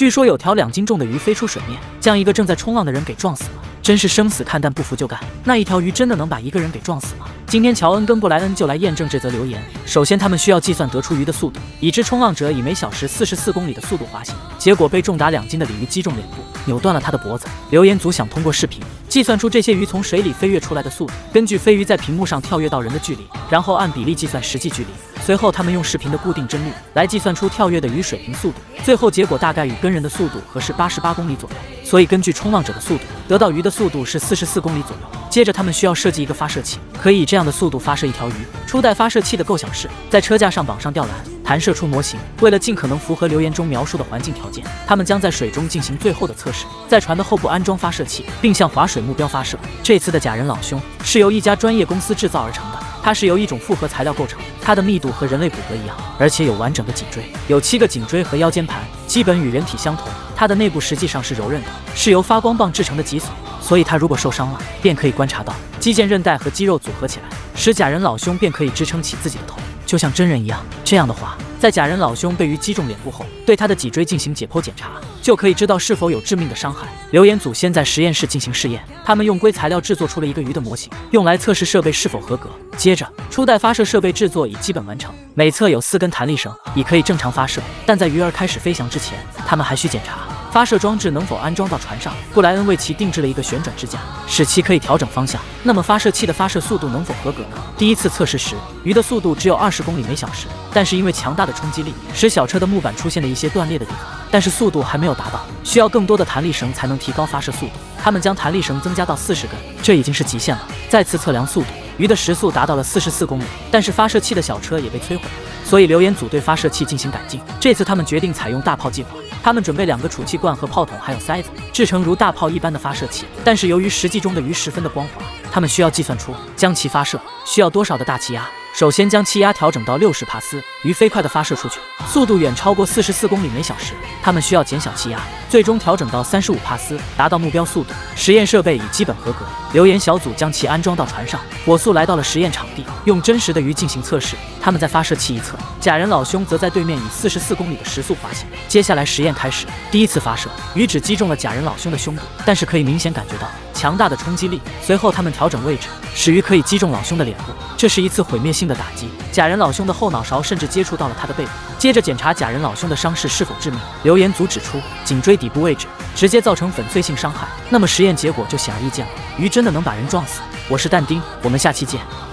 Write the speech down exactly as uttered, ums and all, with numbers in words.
据说有条两斤重的鱼飞出水面，将一个正在冲浪的人给撞死了。真是生死看淡，不服就干。那一条鱼真的能把一个人给撞死吗？今天乔恩跟布莱恩就来验证这则留言。首先，他们需要计算得出鱼的速度。已知冲浪者以每小时四十四公里的速度滑行，结果被重达两斤的鲤鱼击中脸部，扭断了他的脖子。留言组想通过视频计算出这些鱼从水里飞跃出来的速度，根据飞鱼在屏幕上跳跃到人的距离，然后按比例计算实际距离。随后，他们用视频的固定帧率来计算出跳跃的鱼水平速度，最后结果大概与跟人的速度合适八十八公里左右。所以，根据冲浪者的速度，得到鱼的速度是四十四公里左右。接着，他们需要设计一个发射器，可以以这样的速度发射一条鱼。初代发射器的构想是在车架上绑上吊篮，弹射出模型。为了尽可能符合留言中描述的环境条件，他们将在水中进行最后的测试，在船的后部安装发射器，并向划水目标发射。这次的假人老兄是由一家专业公司制造而成的，它是由一种复合材料构成，它的密度和人类骨骼一样，而且有完整的颈椎，有七个颈椎和腰间盘，基本与人体相同。它的内部实际上是柔韧的，是由发光棒制成的脊髓，所以它如果受伤了，便可以观察到肌腱韧带和肌肉组合起来，使假人老兄便可以支撑起自己的头，就像真人一样。这样的话，在假人老兄被鱼击中脸部后，对他的脊椎进行解剖检查，就可以知道是否有致命的伤害。留言组先在实验室进行试验，他们用硅材料制作出了一个鱼的模型，用来测试设备是否合格。接着，初代发射设备制作已基本完成，每侧有四根弹力绳，已可以正常发射。但在鱼儿开始飞翔之前，他们还需检查发射装置能否安装到船上。布莱恩为其定制了一个旋转支架，使其可以调整方向。那么发射器的发射速度能否合格呢？第一次测试时，鱼的速度只有二十公里每小时，但是因为强大的冲击力，使小车的木板出现了一些断裂的地方，但是速度还没有达到，需要更多的弹力绳才能提高发射速度。他们将弹力绳增加到四十根，这已经是极限了。再次测量速度，鱼的时速达到了四十四公里，但是发射器的小车也被摧毁了，所以留言组对发射器进行改进。这次他们决定采用大炮计划，他们准备两个储气罐和炮筒，还有塞子，制成如大炮一般的发射器。但是由于实际中的鱼十分的光滑，他们需要计算出将其发射需要多少的大气压。首先将气压调整到六十帕斯，鱼飞快地发射出去，速度远超过四十四公里每小时。他们需要减小气压，最终调整到三十五帕斯，达到目标速度。实验设备已基本合格，留言小组将其安装到船上，火速来到了实验场地，用真实的鱼进行测试。他们在发射器一侧，假人老兄则在对面以四十四公里的时速滑行。接下来实验开始，第一次发射，鱼只击中了假人老兄的胸部，但是可以明显感觉到强大的冲击力。随后他们调整位置，使鱼可以击中老兄的脸部，这是一次毁灭性的打击。假人老兄的后脑勺甚至接触到了他的背部。接着检查假人老兄的伤势是否致命。留言组指出，颈椎底部位置直接造成粉碎性伤害。那么实验结果就显而易见了，鱼真的能把人撞死。我是但丁，我们下期见。